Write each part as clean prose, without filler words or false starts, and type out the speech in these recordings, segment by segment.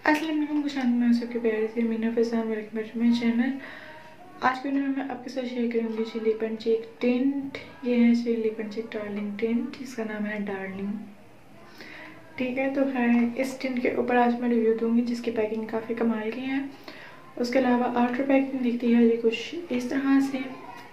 अस्सलाम वालेकुम, खुशामदीद। मैं सबके प्यारे से Meena Faizan, welcome back to my channel. आज के वीडियो में मैं आपके साथ शेयर करूंगी जी लिप एंड चीक टिंट। ये है जी lip and cheek darling tint, जिसका नाम है डार्लिंग। ठीक है, तो है इस टिंट के ऊपर आज मैं रिव्यू दूंगी, जिसकी पैकिंग काफ़ी कमाल की है। उसके अलावा आफ्टर पैकिंग दिखती है जी कुछ इस तरह से,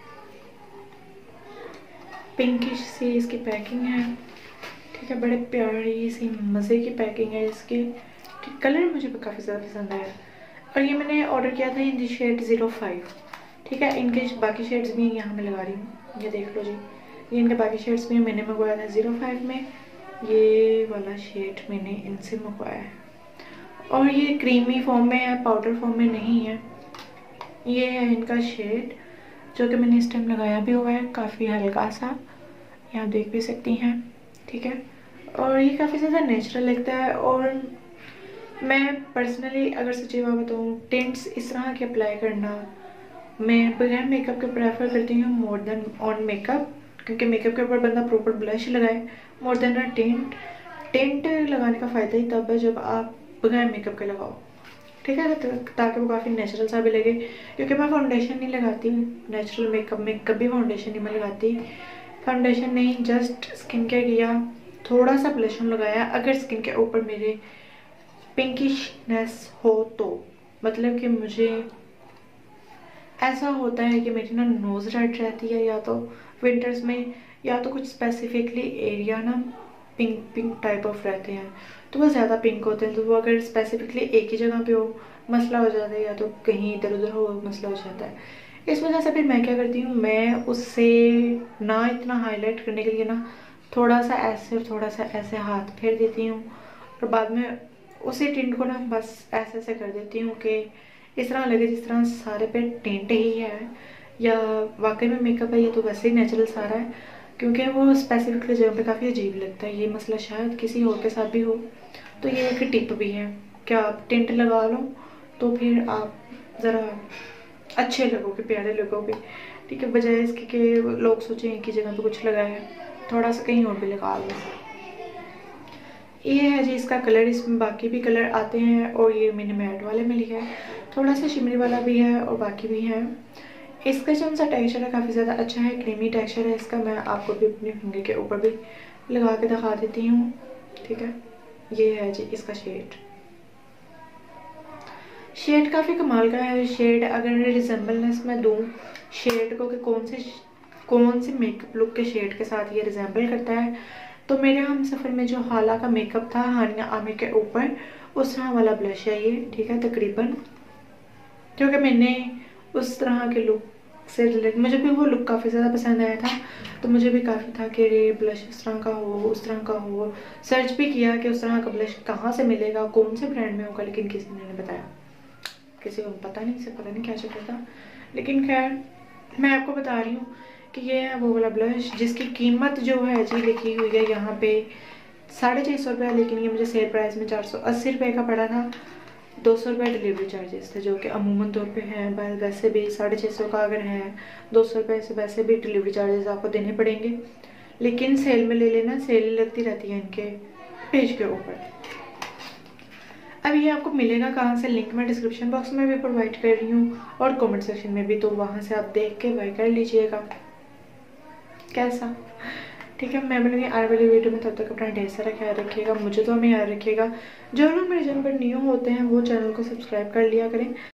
पिंकिश सी इसकी पैकिंग है। ठीक है, बड़े प्यारी सी मज़े की पैकिंग है इसकी। ठीक, कलर मुझे काफ़ी ज़्यादा पसंद आया और ये मैंने ऑर्डर किया था इन दी शेड 05। ठीक है, इनके बाकी शेड्स भी यहाँ मैं लगा रही हूँ, ये देख लो जी। ये इनके बाकी शेड्स भी मैंने मंगवाया था 05 में। ये वाला शेड मैंने इनसे मंगवाया है और ये क्रीमी फॉर्म में है, पाउडर फॉर्म में नहीं है। ये है इनका शेड जो कि मैंने इस टाइम लगाया भी हुआ है, काफ़ी हल्का सा, ये आप देख भी सकती हैं। ठीक है, और ये काफ़ी ज़्यादा नेचुरल लगता है। और मैं पर्सनली अगर सच्ची बात बताऊँ, टिंट्स इस तरह के अप्लाई करना मैं बगैर मेकअप के प्रेफर करती हूँ मोर देन ऑन मेकअप, क्योंकि मेकअप के ऊपर बंदा प्रॉपर ब्लश लगाए more than a tint. Tint लगाने का फ़ायदा ही तब है जब आप बगैर मेकअप के लगाओ। ठीक है, ताकि वो काफ़ी नेचुरल सा भी लगे, क्योंकि मैं फाउंडेशन नहीं लगाती नेचुरल मेकअप में, कभी फाउंडेशन नहीं मैं लगाती। फाउंडेशन नहीं, जस्ट स्किन केयर किया, थोड़ा सा ब्लश लगाया अगर स्किन के ऊपर मेरे पिंकिशनेस हो तो। मतलब कि मुझे ऐसा होता है कि मेरी ना नोज़ रेड रहती है, या तो विंटर्स में, या तो कुछ स्पेसिफिकली एरिया ना पिंक पिंक टाइप ऑफ रहते हैं, तो वो ज़्यादा पिंक होते हैं। तो वो अगर स्पेसिफिकली एक ही जगह पे हो मसला हो जाता है, या तो कहीं इधर उधर हो मसला हो जाता है। इस वजह से फिर मैं क्या करती हूँ, मैं उससे ना इतना हाईलाइट करने के लिए ना थोड़ा सा ऐसे और थोड़ा सा ऐसे हाथ फेर देती हूँ, और बाद में उसी टिंट को ना बस ऐसे ऐसे कर देती हूँ कि इस तरह लगे जिस तरह सारे पे टिंट ही है, या वाकई में मेकअप है, या तो वैसे ही नेचुरल सारा है। क्योंकि वो स्पेसिफिकली जगह पे काफ़ी अजीब लगता है। ये मसला शायद किसी और के साथ भी हो, तो ये एक टिप भी है कि आप टिंट लगा लो तो फिर आप ज़रा अच्छे लगोगे, प्यारे लगोगे। ठीक है, बजाय इसके कि लोग सोचें एक ही जगह पे कुछ लगाया, थोड़ा सा कहीं और भी लगा लो। ये है जी इसका कलर, इसमें बाकी भी कलर आते हैं, और ये मैंने मैट वाले में लिया है, थोड़ा सा शिमरी वाला भी है और बाकी भी है। इसका जो सा टेक्सचर है काफ़ी ज़्यादा अच्छा है, क्रीमी टेक्सचर है इसका। मैं आपको भी अपने फिंगर के ऊपर भी लगा के दिखा देती हूँ। ठीक है, ये है जी इसका शेड। शेड काफ़ी कमाल का है। शेड अगर रिजेंबलनेस मैं दूँ शेड को कि कौन से मेकअप लुक के शेड के साथ ये रिजेंबल करता है, तो मेरे हम सफ़र में जो हाला का मेकअप था हानिया आमिर के ऊपर, उस तरह वाला ब्लश है ये। ठीक है, तकरीबन, क्योंकि मैंने उस तरह के लुक से रिलेट, मुझे भी वो लुक काफ़ी ज़्यादा पसंद आया था, तो मुझे भी काफ़ी था कि ये ब्लश इस तरह का हो, उस तरह का हो। सर्च भी किया कि उस तरह का ब्लश कहाँ से मिलेगा, कौन से ब्रांड में होगा, लेकिन किसी ने नहीं बताया, किसी को पता नहीं, से पता नहीं क्या चक्कर था। लेकिन खैर मैं आपको बता रही हूँ कि ये है वो वाला ब्लश, जिसकी कीमत जो है जी लिखी हुई है यहाँ पे 650 रुपये, लेकिन ये मुझे सेल प्राइस में 480 रुपये का पड़ा था। 200 रुपये डिलीवरी चार्जेस थे, जो कि अमूमन तौर पे हैं, वैसे भी 650 का अगर है 200 रुपये से वैसे भी डिलीवरी चार्जेस आपको देने पड़ेंगे। लेकिन सेल में ले लेना, सेल लगती रहती है इनके पेज के ऊपर। अब ये आपको मिलेगा कहाँ से, लिंक मैं डिस्क्रिप्शन बॉक्स में भी प्रोवाइड कर रही हूँ और कमेंट सेक्शन में भी, तो वहाँ से आप देख के बाय कर लीजिएगा कैसा। ठीक है, मैं मिलूंगी आने वाली वीडियो में, तब तक अपना ढेर सारा ख्याल रखिएगा, मुझे तो हमें याद रखिएगा। जो लोग मेरे चैनल पर न्यू होते हैं वो चैनल को सब्सक्राइब कर लिया करें।